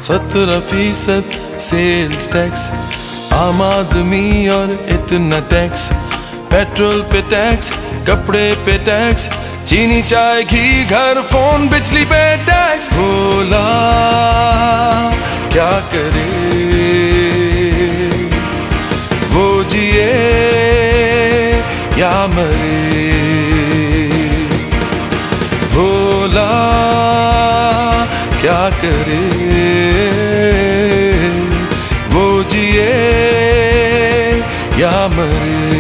17% sales tax, आम आदमी और इतना टैक्स, पेट्रोल पे टैक्स, कपड़े पे टैक्स, चीनी चाय घी घर फोन बिजली पे टैक्स। भोला क्या करे, वो जिए या मरे, भोला क्या करे, वो जिए या मरे।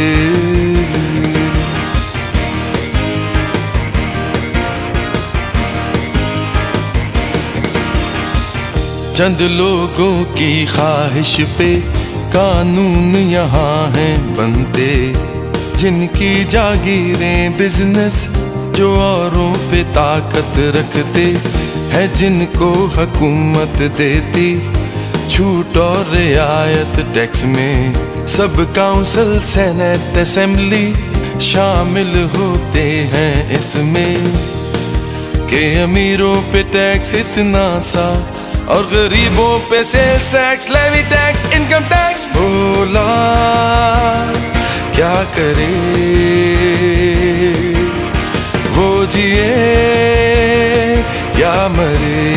चंद लोगों की ख्वाहिश पे कानून यहाँ हैं बनते, जिनकी जागीरें बिजनेस जो औरों पे ताकत रखते है, जिनको हुकूमत देती छूट और रियायत टैक्स में। सब काउंसिल सेनेट असेंबली शामिल होते हैं इसमें, के अमीरों पे टैक्स इतना सा और गरीबों पे sales tax, levy tax, income tax. Bhola क्या करे, वो जिए या मरे।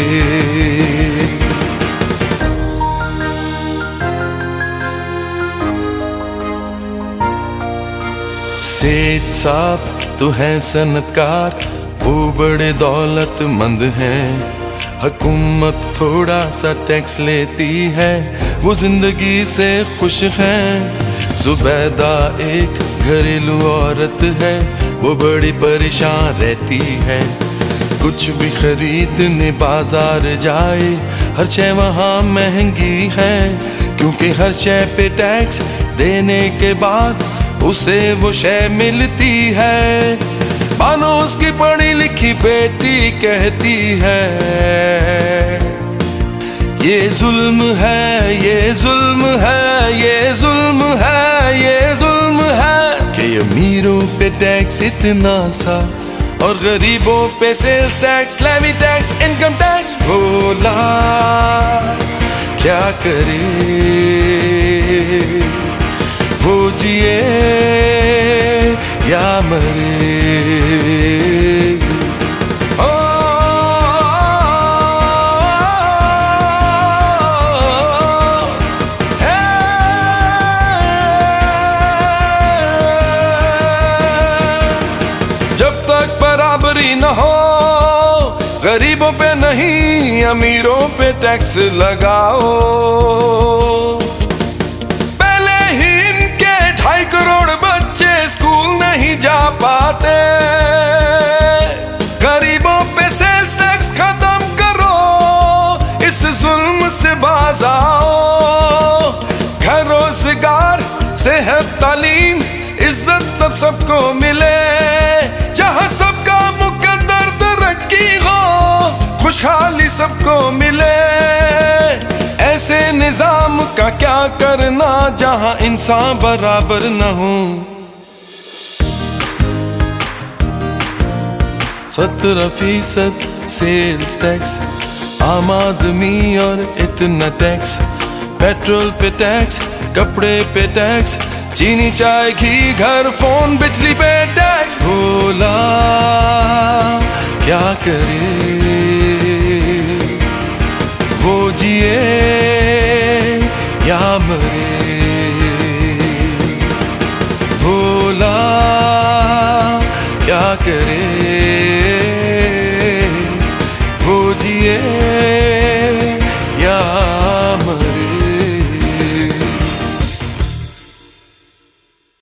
सेठ साहब तो हैं सनतकार, वो बड़े दौलतमंद हैं, हुकूमत थोड़ा सा टैक्स लेती है, वो जिंदगी से खुश हैं। जुबैदा एक घरेलू औरत है, वो बड़ी परेशान रहती है, कुछ भी खरीदने बाजार जाए हर शय वहाँ महंगी है, क्योंकि हर शय पे टैक्स देने के बाद उसे वो शय मिलती है। मानो उसकी पढ़ी लिखी बेटी कहती है, ये जुल्म है, ये जुल्म है, ये जुल्म है, ये जुल्म है, कि अमीरों पे टैक्स इतना सा और गरीबों पे sales tax, levy tax, income tax. Bhola क्या करे, वो जिए या मरे। जब तक बराबरी न हो, गरीबों पे नहीं अमीरों पे टैक्स लगाओ। पहले ही इनके 2.5 करोड़ बच्चे स्कूल नहीं जा पाते, गरीबों पे सेल्स टैक्स खत्म करो, इस जुल्म से बाज आओ। घर रोजगार सेहत तालीम इज्जत तब सबको मिले, जहाँ सबका मुकद्दर तरक्की हो, खुशहाली सबको मिले। ऐसे निजाम का क्या करना जहाँ इंसान बराबर न हो। 17% सेल्स टैक्स, आम आदमी और इतना टैक्स, पेट्रोल पे टैक्स, कपड़े पे टैक्स, चीनी चाय घी घर फोन बिजली पे टैक्स। भोला क्या करे, वो जिए या मरे।